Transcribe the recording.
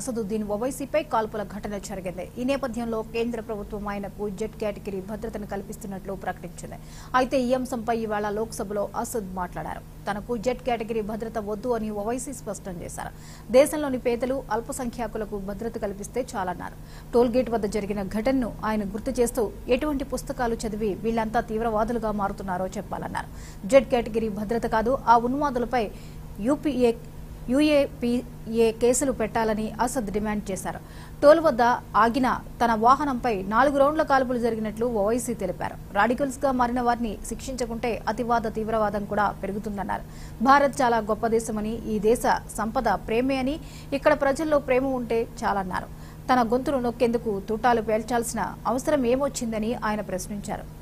అసదుద్దీన్ ఓవైసీపై కాల్పుల ఘటన జరిగింది. ఈ నేపథ్యంలో కేంద్ర ప్రభుత్వం ఆయనకు జెడ్ కేటగిరీ భద్రతను కల్పిస్తున్నట్లు ప్రకటించింది. అయితే ఈ అంశంపై ఇవాళ లోక్సభలో అసద్ మాట్లాడారు. తనకు జెడ్ కేటగిరీ భద్రత వద్దు అని ఓవైసీ స్పష్టం చేశారు. దేశంలోని పేదలు, అల్పసంఖ్యాకులకు భద్రత కల్పిస్తే చాలన్నారు. టోల్గేట్ వద్ద జరిగిన ఘటనను ఆయన గుర్తు చేస్తూ ఎటువంటి పుస్తకాలు చదివి వీళ్లంతా తీవ్రవాదులుగా మారుతున్నారో చెప్పాలన్నారు. జెడ్ కేటగిరీ భద్రత కాదు, ఆ ఉన్మాదులపై యూఏపీఏ కేసులు పెట్టాలని అసద్ డిమాండ్ చేశారు. టోల్ వద్ద ఆగిన తన వాహనంపై 4 రౌండ్ల కాల్పులు జరిగినట్లు ఓవైసీ తెలిపారు. రాడికల్స్ గా మారిన వారిని శిక్షించకుంటే అతివాద తీవ్రవాదం కూడా పెరుగుతుందన్నారు. భారత్ చాలా గొప్ప దేశమని, ఈ దేశ సంపద ప్రేమే అని, ఇక్కడ ప్రజల్లో ప్రేమ ఉంటే చాలన్నారు. తన గొంతును నొక్కేందుకు తూటాలు పేల్చాల్సిన అవసరం ఏమొచ్చిందని ఆయన ప్రశ్నించారు.